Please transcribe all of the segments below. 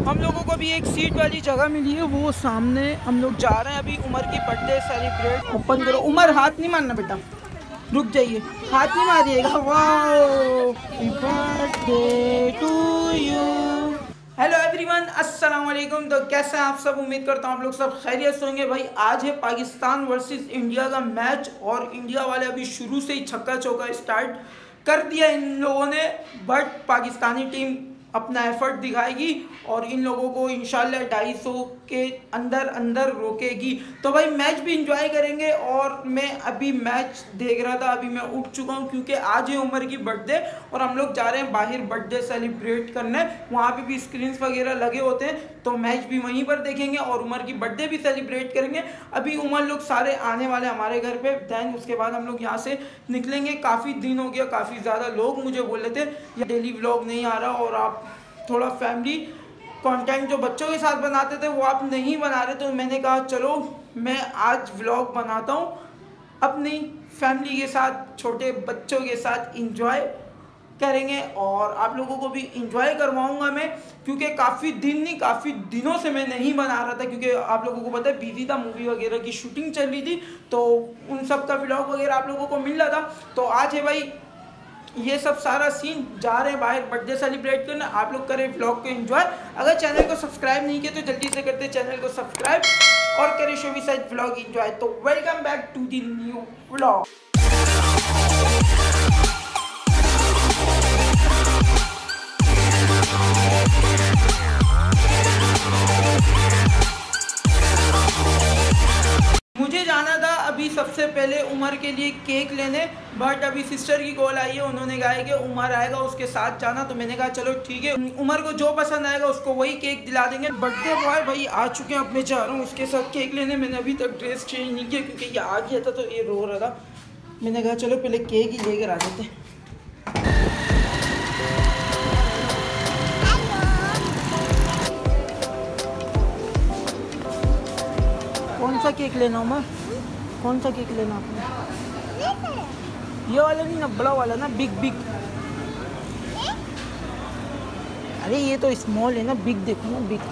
हम लोगों को भी एक सीट वाली जगह मिली है, वो सामने हम लोग जा रहे हैं अभी उमर की बर्थडे सेलिब्रेट। ओपन करो। उमर हाथ नहीं मारना बेटा, रुक जाइए, हाथ नहीं मारिएगा। Wow, happy birthday to you. Hello everyone, अस्सलाम वालेकुम। तो कैसे हैं आप सब? उम्मीद करता हूँ आप लोग सब खैरियत से होंगे। भाई आज है पाकिस्तान वर्सेस इंडिया का मैच और इंडिया वाले अभी शुरू से ही छक्का चौका स्टार्ट कर दिया इन लोगों ने, बट पाकिस्तानी टीम अपना एफर्ट दिखाएगी और इन लोगों को इंशाल्लाह 250 के अंदर रोकेगी। तो भाई मैच भी इंजॉय करेंगे। और मैं अभी मैच देख रहा था, अभी मैं उठ चुका हूँ क्योंकि आज है उमर की बर्थडे और हम लोग जा रहे हैं बाहर बर्थडे सेलिब्रेट करने। वहाँ पे भी स्क्रीन्स वगैरह लगे होते हैं, तो मैच भी वहीं पर देखेंगे और उमर की बर्थडे भी सेलिब्रेट करेंगे। अभी उमर लोग सारे आने वाले हमारे घर पे, दैन उसके बाद हम लोग यहाँ से निकलेंगे। काफ़ी दिन हो गया, काफ़ी ज़्यादा लोग मुझे बोल रहे थे ये डेली व्लॉग नहीं आ रहा और आप थोड़ा फैमिली कंटेंट जो बच्चों के साथ बनाते थे वो आप नहीं बना रहे, तो मैंने कहा चलो मैं आज व्लॉग बनाता हूँ अपनी फैमिली के साथ, छोटे बच्चों के साथ इंजॉय करेंगे और आप लोगों को भी इंजॉय करवाऊंगा मैं, क्योंकि काफ़ी दिनों से मैं नहीं बना रहा था क्योंकि आप लोगों को पता है बिजी था, मूवी वगैरह की शूटिंग चल रही थी, तो उन सब का व्लॉग वगैरह आप लोगों को मिल रहा था। तो आज है भाई ये सब सारा सीन, जा रहे हैं बाहर बर्थडे सेलिब्रेट करना। आप लोग करें व्लॉग को एंजॉय। अगर चैनल को सब्सक्राइब नहीं किया तो जल्दी से करते चैनल को सब्सक्राइब और करें शोबी साइड व्लॉग एंजॉय। तो welcome back to the new vlog. मुझे जाना था अभी सबसे पहले उमर के लिए केक लेने, बट अभी सिस्टर की कॉल आई है, उन्होंने कहा है कि उमर आएगा उसके साथ जाना, तो मैंने कहा चलो ठीक है, उमर को जो पसंद आएगा उसको वही केक दिला देंगे। बर्थडे बॉय भाई आ चुके हैं, अब मैं जा रहा हूँ उसके साथ केक लेने। मैंने अभी तक ड्रेस चेंज नहीं किया क्योंकि ये आ गया था तो ये रो रहा था। मैंने कहा चलो पहले केक ही लेकर आ देते। कौन सा केक लेना उमर? कौन सा केक लेना आपने? ये वाला नहीं ना, बड़ा वाला ना, बिग। अरे ये तो स्मॉल है ना, बिग देखो ना, बिग।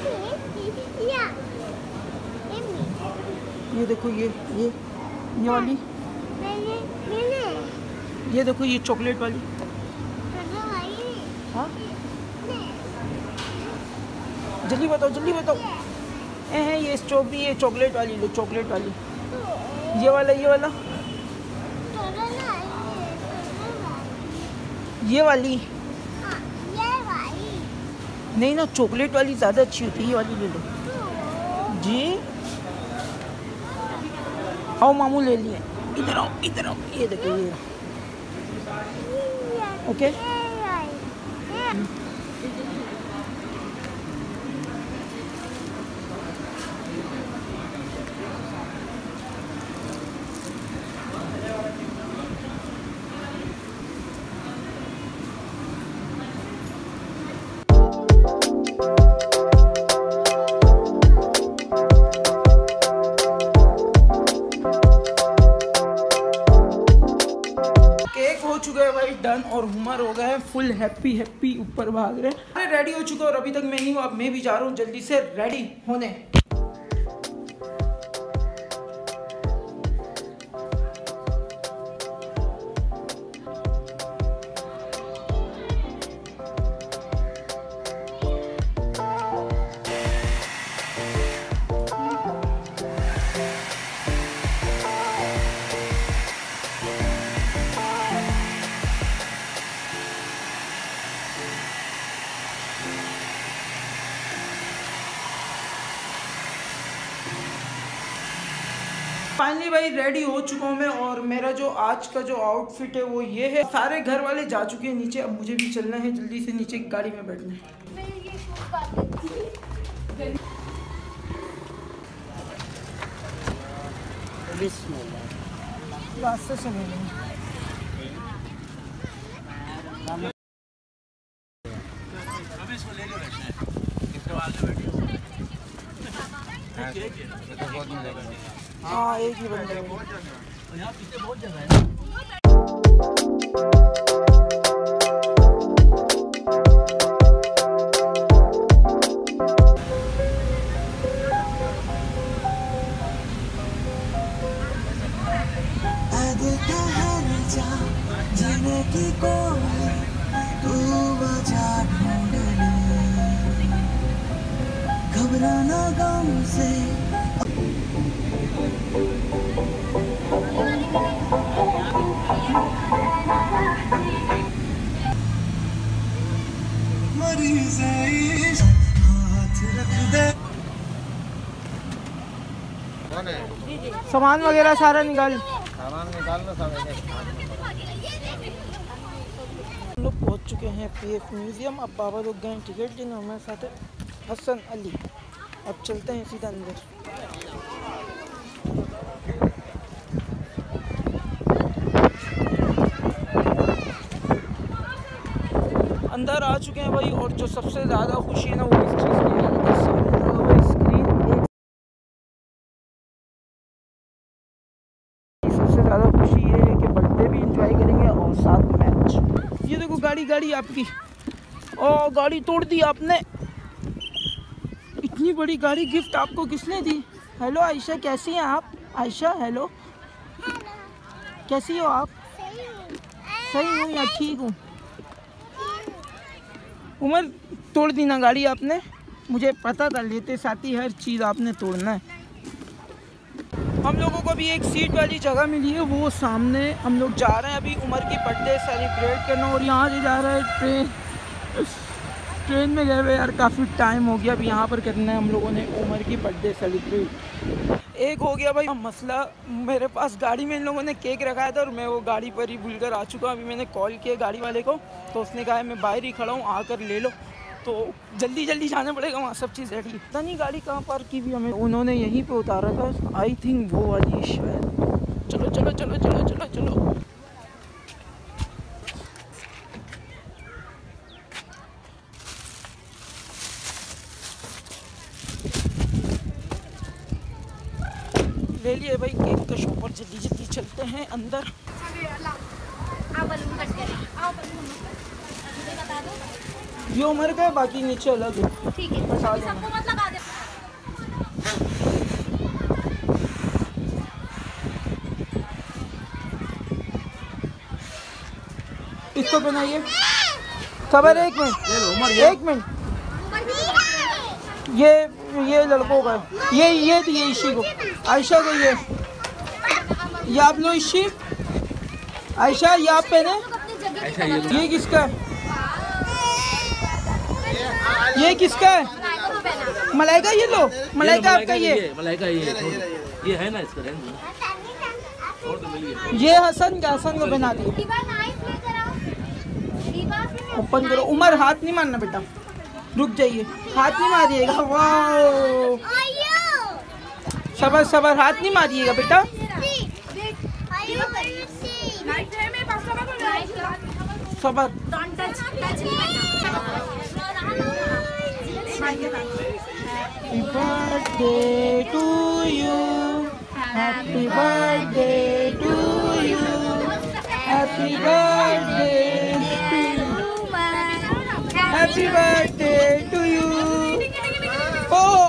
ये देखो ये वाली, ये देखो ये चॉकलेट वाली। हाँ जल्दी बताओ। ये स्ट्रॉबेरी, ये चॉकलेट वाली लो, चॉकलेट वाली। ये वाला ये वाली नहीं ना, चॉकलेट वाली ज़्यादा अच्छी होती है, ये वाली ले लो जी। आओ मामू ले लिए, इधर आओ। ये देखो ये, ओके। चुका है भाई डन और उमर हो गए हैं फुल हैप्पी ऊपर भाग रहे हैं। अरे रेडी हो चुका और अभी तक मैं नहीं हूँ, अब मैं भी जा रहा हूँ जल्दी से रेडी होने। फाइनली भाई रेडी हो चुका हूँ मैं और मेरा जो आज का जो आउटफिट है वो ये है। सारे घर वाले जा चुके हैं नीचे, अब मुझे भी चलना है जल्दी से नीचे गाड़ी में बैठना है। रास्ते से हाँ एक ही बंदा है। यहाँ पीछे बहुत जगह है। कहने की कोई तू वजह ढूंढ ले, घबराना गम से मरीज़ हाथ रख दे। सामान वगैरह सारा निकाल लो सब। हम लोग पहुँच चुके हैं PF म्यूज़ियम। अब बाबा लोग गए टिकट लेने, हमारे साथ है हसन अली। अब चलते हैं सीधा अंदर। अंदर आ चुके हैं भाई, और जो सबसे ज़्यादा खुशी है ना वो इस चीज़ की है कि सामने स्क्रीन सबसे ज़्यादा खुशी ये है कि बर्थडे भी इंजॉय करेंगे और साथ मैच। ये देखो गाड़ी आपकी, और गाड़ी तोड़ दी आपने। इतनी बड़ी गाड़ी गिफ्ट आपको किसने दी? हेलो आयशा, कैसी हैं आप? आयशा हेलो, कैसी हो आप? सही हूँ या ठीक हूँ? उमर तोड़ दी ना गाड़ी आपने, मुझे पता था लेते साथ ही हर चीज़ आपने तोड़ना है। हम लोगों को भी एक सीट वाली जगह मिली है, वो सामने हम लोग जा रहे हैं अभी उमर की बर्थडे सेलिब्रेट करना। और यहाँ से जा रहा है ट्रेन में गए हुए यार, काफ़ी टाइम हो गया। अभी यहाँ पर करना है हम लोगों ने उमर की बर्थडे सेलिब्रेट। एक हो गया भाई मसला, मेरे पास गाड़ी में इन लोगों ने केक रखाया था और मैं वो गाड़ी पर ही भूल कर आ चुका। अभी मैंने कॉल किया गाड़ी वाले को, तो उसने कहा मैं बाहर ही खड़ा हूँ, आकर ले लो। तो जल्दी जाना पड़ेगा, वहाँ सब चीज़ रेडी। पता नहीं गाड़ी कहाँ पार्क की भी, हमें उन्होंने यहीं पे उतारा था। आई थिंक वो वाली शायद। चलो ले लिए भाई केक का शॉपर। जल्दी चलते हैं अंदर। ये उम्र का है, बाकी नीचे अलग है। ठीक है, सबको मत लगा दे। इसको बनाइए। खबर है, एक मिनट। ये लड़कों का है। ये इशी को, आयशा को। ये आप लो इशी। आयशा ये आप पहने। ये किसका है? ये किसका है? मलाइका। ये लो मलाइका आपका। ये मलाइका ये है ना, इसका ये हसन को बना दिए। ओपन करो। उमर हाथ नहीं मारना बेटा, रुक जाइए, हाथ नहीं मारिएगा। वाह, सबर, हाथ नहीं मारिएगा बेटा। सबर। Happy birthday to you, happy birthday to you, happy birthday to you। Oh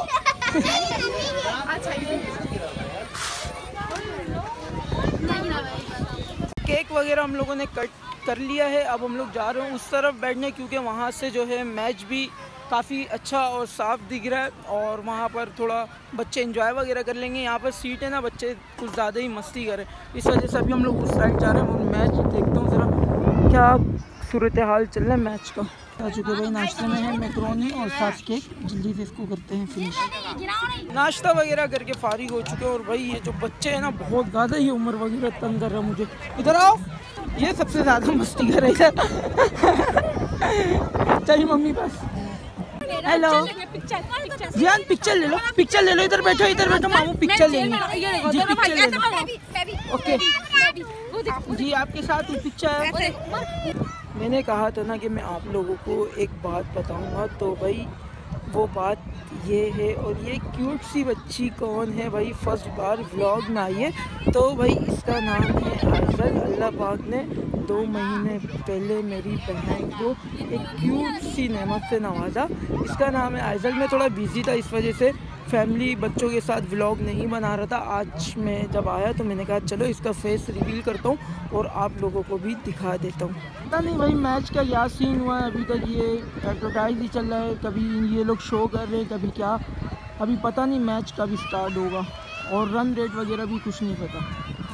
cake वगैरह हम लोगों ने कट कर लिया है। अब हम लोग जा रहे हैं उस तरफ बैठने, क्योंकि वहाँ से जो है मैच भी काफ़ी अच्छा और साफ़ दिख रहा है, और वहाँ पर थोड़ा बच्चे एंजॉय वगैरह कर लेंगे। यहाँ पर सीट है ना, बच्चे कुछ ज़्यादा ही मस्ती करें, इस वजह से अभी हम लोग उस साइड जा रहे हैं। और मैच देखता हूँ ज़रा क्या सूरत हाल चल रहा है मैच का। आ चुके भाई, नाश्ते में है मैकरोनी और साथ केक। जल्दी से इसको करते हैं फिनिश। नाश्ता वगैरह करके फारिग हो चुके हैं। और भाई ये जो बच्चे हैं ना, बहुत ज़्यादा ही उम्र वगैरह तंग कर रहा है मुझे। इधर आओ, ये सबसे ज़्यादा मस्ती कर रही है। चाहिए मम्मी पास। हेलो जियान, पिक्चर ले लो। इधर बैठो मामू, पिक्चर लेंगे जी, पिक्चर ले लो। ओके जी, आपके साथ पिक्चर। मैंने कहा था ना कि मैं आप लोगों को एक बात बताऊंगा, तो भाई वो बात ये है। और ये क्यूट सी बच्ची कौन है भाई, फर्स्ट बार व्लॉग में आई है। तो भाई इसका नाम है आइज़ल। अल्लाह पाक ने 2 महीने पहले मेरी बहन को एक क्यूट सी नेमत से नवाजा। इसका नाम है आइज़ल। मैं थोड़ा बिजी था, इस वजह से फैमिली बच्चों के साथ व्लॉग नहीं बना रहा था। आज मैं जब आया तो मैंने कहा चलो इसका फेस रिवील करता हूँ और आप लोगों को भी दिखा देता हूँ। पता नहीं भाई मैच का क्या सीन हुआ है, अभी तक ये एडवर्टाइज ही चल रहा है, कभी ये लोग शो कर रहे हैं कभी क्या, अभी पता नहीं मैच कभी स्टार्ट होगा और रन रेट वगैरह भी कुछ नहीं पता।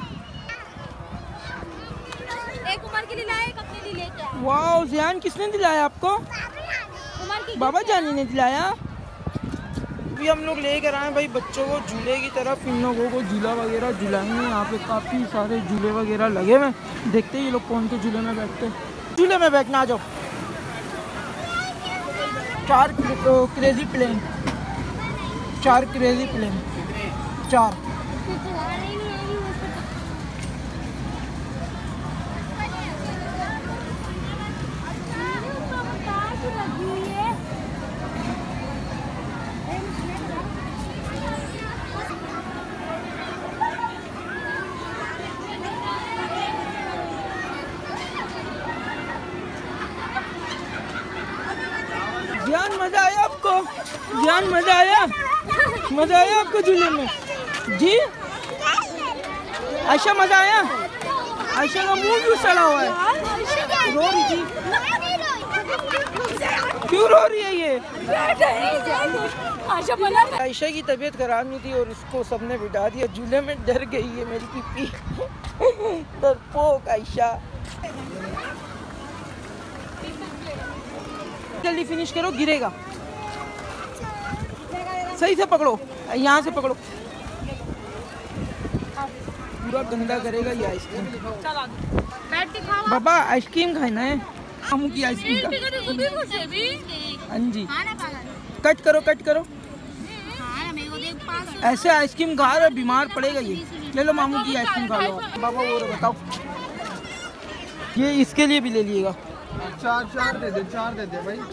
एक उमर के लिए लाया, एक अपने लिए लेके आया। वाह ज़ियान किसने दिलाया आपको? उमर की बाबा जानी ने दिलाया। अभी हम लोग लेकर आए भाई बच्चों को झूले की तरफ, इन लोगों को झूला वगैरह झुलाएंगे। यहाँ पे काफ़ी सारे झूले वगैरह लगे हुए, देखते हैं ये लोग कौन से झूले में बैठते हैं। झूले में बैठना आ जाओ। 4 क्रेजी प्लेन, 4 क्रेजी प्लेन, 4। ध्यान मजा आया आपको? ध्यान मजा आया? मजा आया आपको झूले में? जी आयशा मजा आया? आयशा का मुंह क्यों सड़ा हुआ है? रो रही थी? क्यों रो रही है ये? आयशा की तबीयत खराब नहीं थी और इसको सबने बिठा दिया झूले में, डर गई है मेरी पीपी। डरपोक आयशा। जल्दी फिनिश करो, गिरेगा। सही से पकड़ो, यहाँ से पकड़ो। पूरा गंदा करेगा ये आइसक्रीम। बाबा आइसक्रीम खाना है, मामू की आइसक्रीम का। हाँ जी कट करो, कट करो। ऐसे आइसक्रीम खा रहे बीमार पड़ेगा ये। ले लो मामू की आइसक्रीम खा लो। बाबा वो बताओ, ये इसके लिए भी ले लिएगा। 4 दे दे, 4 दे दे भाई।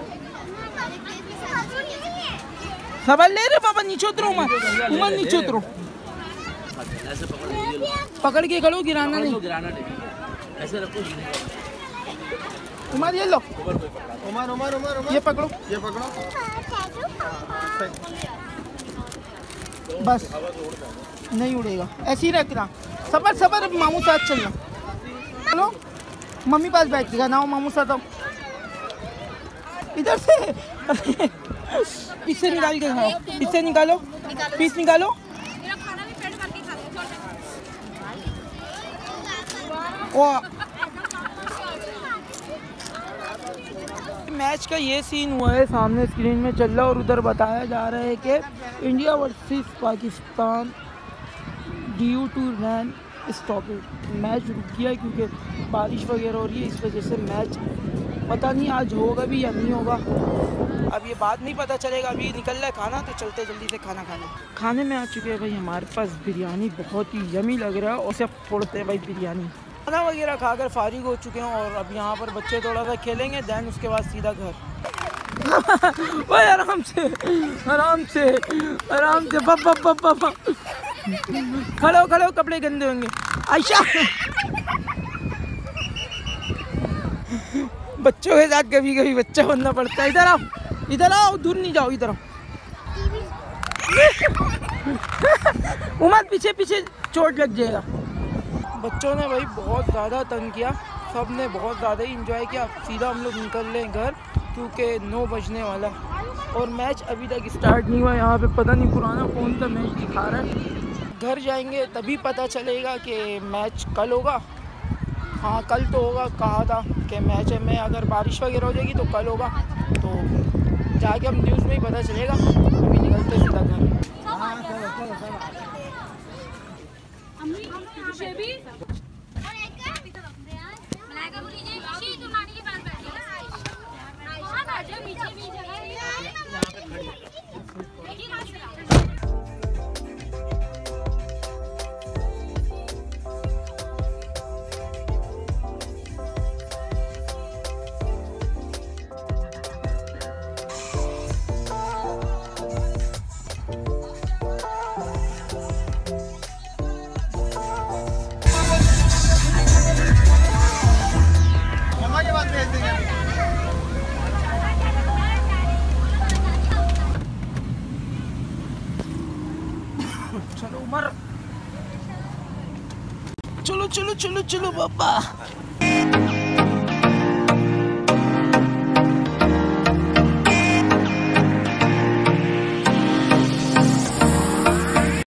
सवाल ले रहे बाबा, नीचे उतरो। उमर नीचे उतरो, ऐसे पकड़ लीजिए, पकड़ के खड़ो, गिराना नहीं। गिराना नहीं, ऐसे रखो। उमर ये लो, उमर उमर उमर उमर ये पकड़ो, ये पकड़ो। बस नहीं उड़ेगा, ऐसे ही रखना। सबर सबर, मामू साथ चलना। चलो मम्मी पास बैठ के खाना हो, मामू साथ आओ। इधर से पीस से निकाल के खाओ, पीस से निकालो, पीस निकालो। मेरा खाना भी पेट भर के खाते वाह मैच का ये सीन हुआ है, सामने स्क्रीन में चल रहा है और उधर बताया जा रहा है कि India versus Pakistan due to rain stoppage, match रुक गया क्योंकि बारिश वगैरह हो रही है, इस वजह से मैच पता नहीं आज होगा भी या नहीं होगा। अब ये बात नहीं पता चलेगा। अभी निकल रहा है खाना, तो चलते जल्दी से खाना खाने। खाने में आ चुके हैं भाई हमारे पास बिरयानी, बहुत ही यमी लग रहा है और सब फोड़ते हैं भाई बिरयानी। खाना वगैरह खाकर फारिग हो चुके हैं और अब यहाँ पर बच्चे थोड़ा सा खेलेंगे, दैन उसके बाद सीधा घर। ओए आराम से आराम से आराम से, पापा खड़ो खड़ो, कपड़े गंदे होंगे। आयशा बच्चों के साथ कभी कभी बच्चा बनना पड़ता है। इधर आओ, इधर आओ, दूर नहीं जाओ, इधर आओ। उमर पीछे पीछे, चोट लग जाएगा। बच्चों ने भाई बहुत ज़्यादा तंग किया, सब ने बहुत ज़्यादा ही इंजॉय किया। सीधा हम लोग निकल रहे हैं घर क्योंकि 9 बजने वाला और मैच अभी तक स्टार्ट नहीं हुआ। यहाँ पे पता नहीं पुराना कौन सा मैच दिखा रहा है। घर जाएंगे तभी पता चलेगा कि मैच कल होगा। हाँ कल तो होगा, कहा था कि मैच में अगर बारिश वगैरह हो जाएगी तो कल होगा, तो जाके हम न्यूज़ में ही पता चलेगा। अभी निकलते सीधा घर। चलो चलो चलो चलो पापा।